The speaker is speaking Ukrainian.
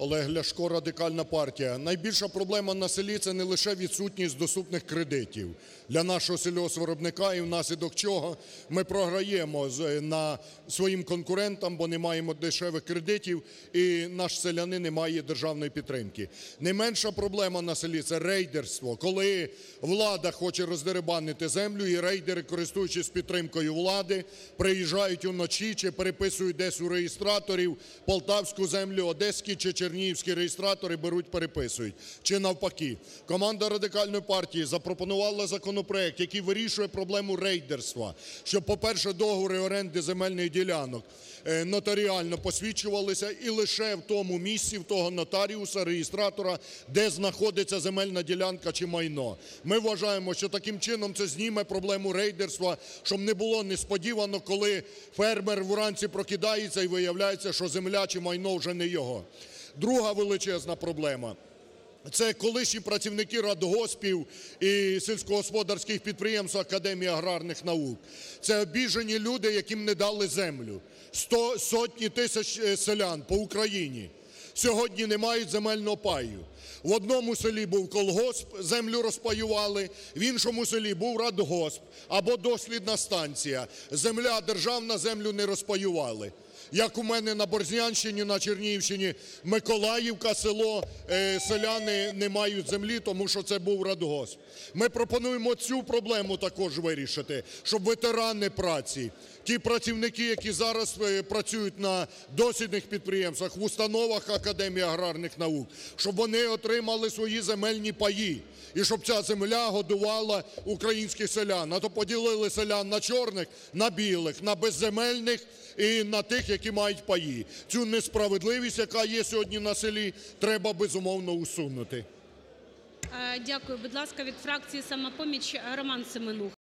Олег Ляшко, Радикальна партія. Найбільша проблема на селі – це не лише відсутність доступних кредитів для нашого сільгоспвиробника, і внаслідок чого ми програємо своїм конкурентам, бо не маємо дешевих кредитів, і наш селянин не має державної підтримки. Не менша проблема на селі – це рейдерство, коли влада хоче роздерибанити землю, і рейдери, користуючись підтримкою влади, приїжджають уночі чи переписують десь у реєстраторів полтавську землю, одеські чи чернігівські реєстратори беруть, переписують. Чи навпаки. Команда Радикальної партії запропонувала законопроект, який вирішує проблему рейдерства, щоб, по-перше, договори оренди земельних ділянок нотаріально посвідчувалися і лише в тому місці, в того нотаріуса, реєстратора, де знаходиться земельна ділянка чи майно. Ми вважаємо, що таким чином це зніме проблему рейдерства, щоб не було несподівано, коли фермер вранці прокидається і виявляється, що земля чи майно вже не його. Друга величезна проблема – це колишні працівники радгоспів і сільськогосподарських підприємств Академії аграрних наук. Це обіжені люди, яким не дали землю. Сотні тисяч селян по Україні сьогодні не мають земельного паю. В одному селі був колгосп, землю розпаювали, в іншому селі був радгосп або дослідна станція. Земля державна, землю не розпаювали. Як у мене на Борзнянщині, на Чернігівщині, Миколаївка, село, селяни не мають землі, тому що це був радгосп. Ми пропонуємо цю проблему також вирішити, щоб ветерани праці, ті працівники, які зараз працюють на дослідних підприємствах, в установах Академії аграрних наук, щоб вони отримали свої земельні паї і щоб ця земля годувала українських селян. А то поділили селян на чорних, на білих, на безземельних і на тих, які мають паї. Цю несправедливість, яка є сьогодні на селі, треба, безумовно, усунути. Дякую. Будь ласка, від фракції "Самопоміч" Роман Семенуха.